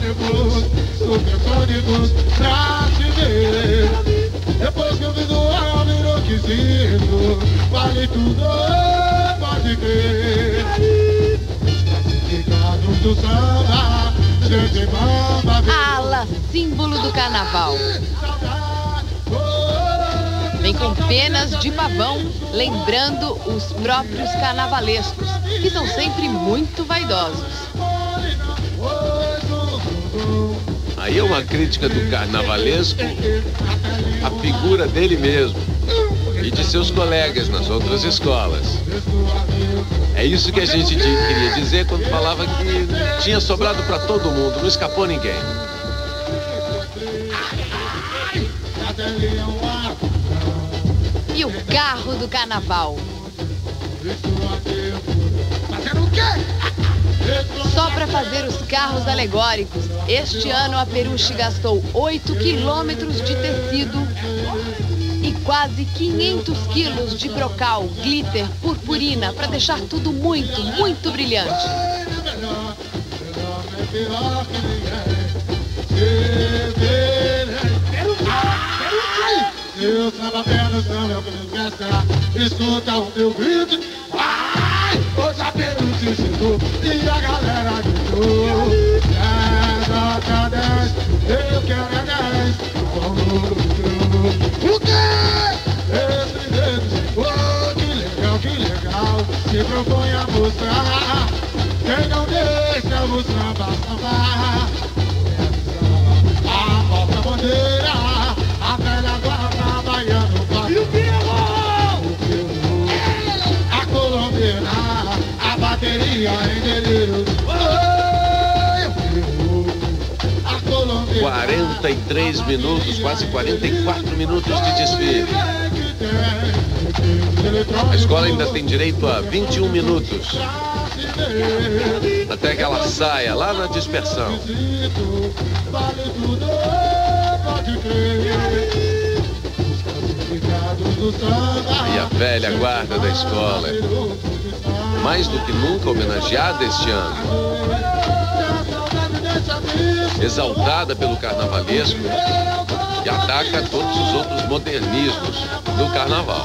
ônibus supersônicos pra te ver. Depois que o visual virou quesito, vale tudo, pode crer. Classificados do samba, gente bamba. A ala, símbolo do carnaval. Vem com penas de pavão, lembrando os próprios carnavalescos, que são sempre muito vaidosos. Aí é uma crítica do carnavalesco à figura dele mesmo e de seus colegas nas outras escolas. É isso que a gente queria dizer quando falava que tinha sobrado para todo mundo, não escapou ninguém. E o carro do carnaval. Só para fazer os carros alegóricos, este ano a Peruche gastou 8 quilômetros de tecido e quase 500 quilos de brocal, glitter, purpurina, para deixar tudo muito, muito brilhante. Eu samba pé no samba, eu quero festa, escuta o meu grito. Ai, hoje a Peruche chegou e a galera gritou. 10 nota 10, eu quero é 10. O quê? Esse dedo, oh, que legal, se propõe a mostrar. Quem não deixa o samba sambar. A nossa bandeira, a velha guarda baiana vai. E o a colombiana, a bateria em delírio. A colombiana. 43 minutos, quase 44 minutos de desfile. A escola ainda tem direito a 21 minutos. Até que ela saia lá na dispersão. E a velha guarda da escola, mais do que nunca homenageada este ano, exaltada pelo carnavalesco, que ataca todos os outros modernismos do carnaval.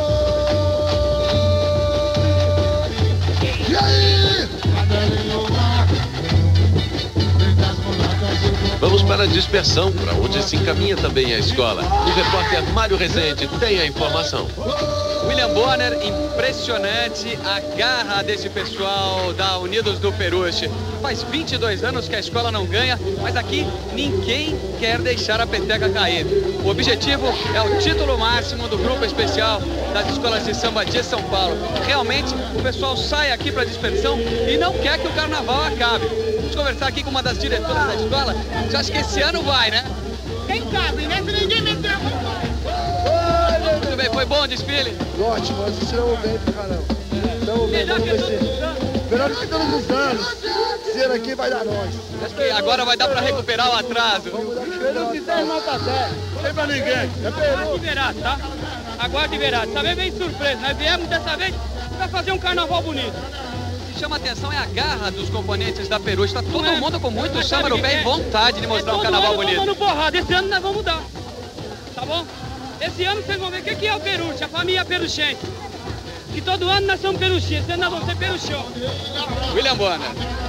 Vamos para a dispersão, para onde se encaminha também a escola. O repórter Mário Rezende tem a informação. William Bonner, impressionante a garra desse pessoal da Unidos do Peruche. Faz 22 anos que a escola não ganha, mas aqui ninguém quer deixar a peteca cair. O objetivo é o título máximo do grupo especial das escolas de samba de São Paulo. Realmente, o pessoal sai aqui para a dispersão e não quer que o carnaval acabe. Vamos conversar aqui com uma das diretoras da escola. Já acho que esse ano vai, né? Quem cabe, né? Se ninguém meteu. Muito bem, foi bom o desfile? Ótimo, nós tiramos bem pra caramba. Estamos bem, vamos ver se... Melhor que todos os anos. Esse ano aqui vai dar nós. Acho que agora vai dar pra recuperar o atraso. Peru de 10 nota 10. Tem pra ninguém. É Peru. Aguarde verá, tá? Aguarde verá. Dessa vez vem surpresa. Nós viemos dessa vez pra fazer um carnaval bonito. O que chama a atenção é a garra dos componentes da Peruche. Tá todo mundo com muito samba no pé e vontade de mostrar um carnaval bonito. Todo ano porrada. Esse ano nós vamos mudar. Tá bom? Esse ano vocês vão ver o que é o Peruche, a família peruchense. Que todo ano nós somos peruchenses, esse ano nós vamos ser peruchão. William Bonner.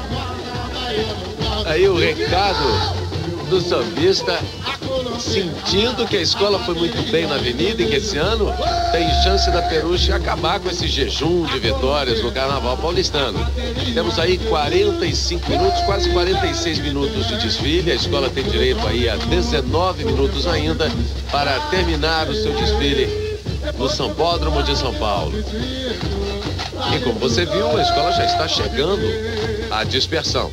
Aí o recado do sambista, sentindo que a escola foi muito bem na avenida e que esse ano tem chance da Peruche acabar com esse jejum de vitórias no Carnaval paulistano. Temos aí 45 minutos, quase 46 minutos de desfile. A escola tem direito aí a 19 minutos ainda para terminar o seu desfile no Sambódromo de São Paulo. E como você viu, a escola já está chegando à dispersão.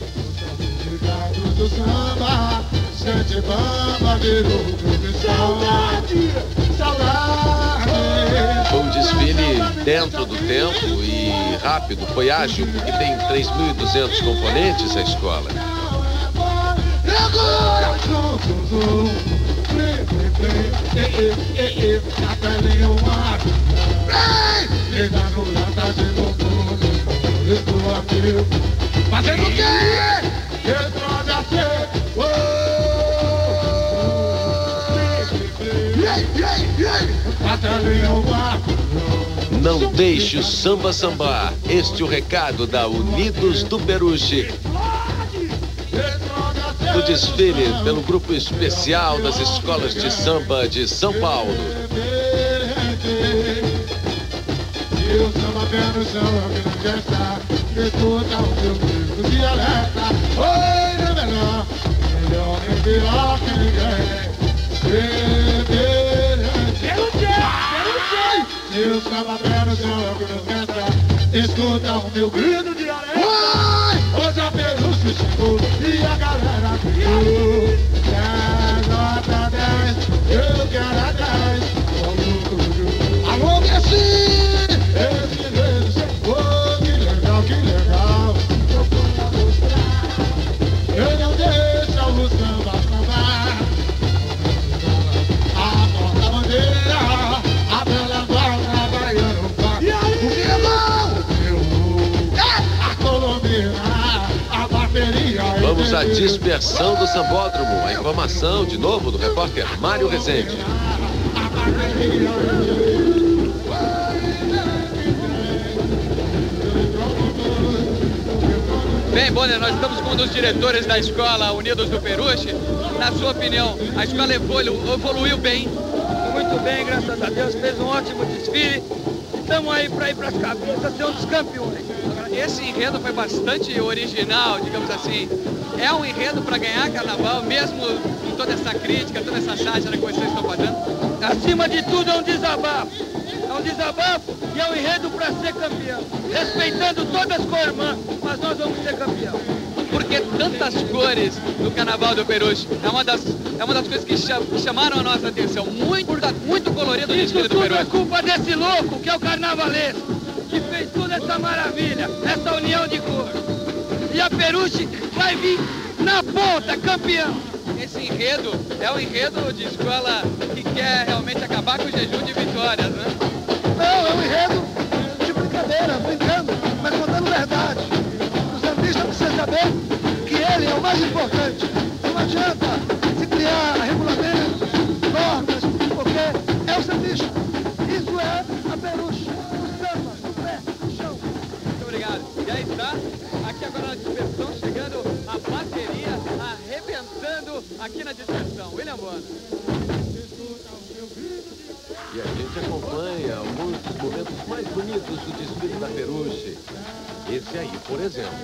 Foi um desfile dentro do tempo e rápido, foi ágil, porque tem 3.200 componentes a escola. Fazendo o quê? Não deixe o samba sambar. Este é o recado da Unidos do Peruche. Do desfile pelo grupo especial das escolas de samba de São Paulo. E o samba pé no chão, que não quer estar. Escuta o meu grito de alerta. Oi, não é melhor. Melhor nem pior que ninguém. E o samba pé no chão, que não quer estar. Escuta o meu grito de alerta. Hoje a Peruche chegou e a galera gritou. 10 nota 10, eu quero a 10. Alô, Messi! Esse dedo chegou, que legal, que legal. Eu não deixo o samba sambar. A porta-bandeira, a bela guarda, baiano vai. E aí? O violão, a colombina, a bateria. Vamos à dispersão do sambódromo. A informação, de novo, do repórter Mário Rezende. Bem, Bonner, nós estamos com um dos diretores da escola Unidos do Peruche. Na sua opinião, a escola evoluiu bem? Muito bem, graças a Deus, fez um ótimo desfile. Estamos aí para ir para as cabines, ser um dos campeões. Esse enredo foi bastante original, digamos assim. É um enredo para ganhar carnaval, mesmo com toda essa crítica, toda essa sátira que vocês estão fazendo? Acima de tudo é um desabafo. É um desabafo e é um enredo para ser campeão. Respeitando todas as cores, mas nós vamos ser campeão. Por que tantas cores no Carnaval do Peruche? É uma das coisas que chamaram a nossa atenção. Muito colorido o desfile do Peruche. Isso tudo é culpa desse louco que é o carnavalesco, que fez toda essa maravilha, essa união de cor. E a Peruche vai vir na ponta, campeão. Esse enredo é um enredo de escola que quer realmente acabar com o jejum de vitórias, né? Não, é um enredo de brincadeira, brincando, mas contando verdade. O sambista precisa saber que ele é o mais importante. Não adianta se criar regulamentos, normas, porque é o sambista. Isso é a Peruche, o samba, no pé, no chão. Muito obrigado. E aí está, aqui agora na dispersão, chegando a bateria, arrebentando aqui na dispersão. William Bonner. E a gente acompanha alguns dos momentos mais bonitos do desfile da Peruche. Esse aí, por exemplo.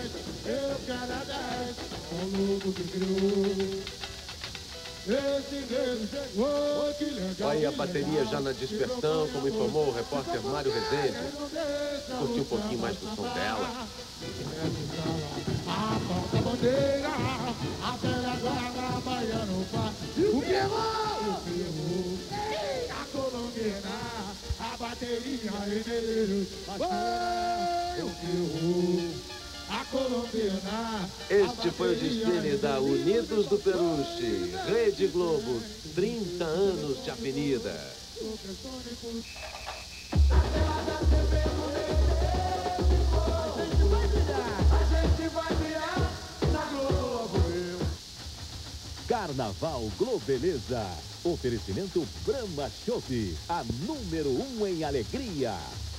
Vai a bateria já na dispersão, como informou o repórter Mário Rezende. Curtiu um pouquinho mais do som dela. A porta-bandeira, a bela guarda, baiano vai. O violão, a colombina, a bateria, a colombina. Este foi o desfile da Unidos do Peruche, Rede Globo, 30 anos de avenida. Carnaval Globeleza. Oferecimento Brahma Chopp, a número 1 em alegria.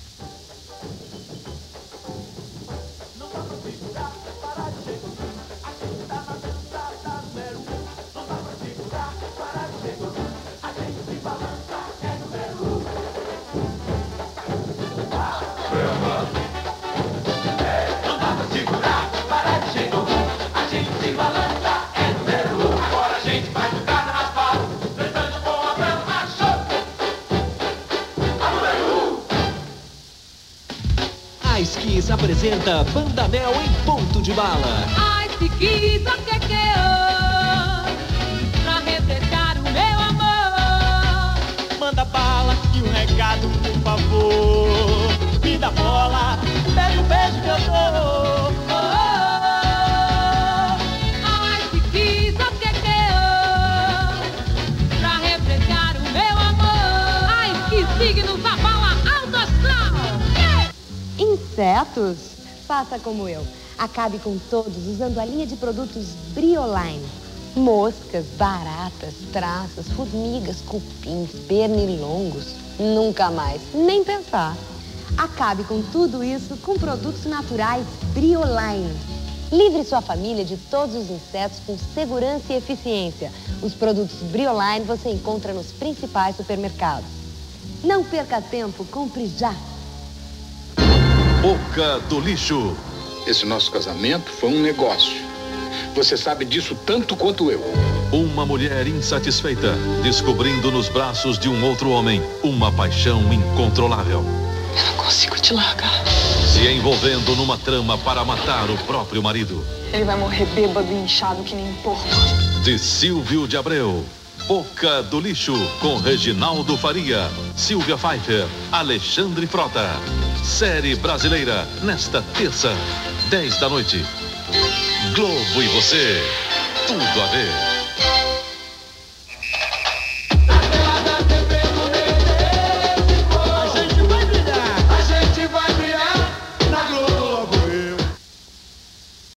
Kiss apresenta Bandamel em ponto de bala. Ice Kiss, pra refrescar o meu amor. Manda bala e um recado, por favor. Me dá bola, pega o beijo que eu dou. Ice Kiss, pra refrescar o meu amor. Ice Kiss, signos da bala alto astral. Insetos? Faça como eu. Acabe com todos usando a linha de produtos Brioline. Moscas, baratas, traças, formigas, cupins, pernilongos. Nunca mais, nem pensar. Acabe com tudo isso com produtos naturais Brioline. Livre sua família de todos os insetos com segurança e eficiência. Os produtos Brioline você encontra nos principais supermercados. Não perca tempo, compre já. Boca do Lixo. Esse nosso casamento foi um negócio. Você sabe disso tanto quanto eu. Uma mulher insatisfeita, descobrindo nos braços de um outro homem uma paixão incontrolável. Eu não consigo te largar. Se envolvendo numa trama para matar o próprio marido. Ele vai morrer bêbado e inchado que nem porco. De Silvio de Abreu. Boca do Lixo, com Reginaldo Faria, Silvia Pfeiffer, Alexandre Frota. Série brasileira, nesta terça, 10 da noite. Globo e você, tudo a ver.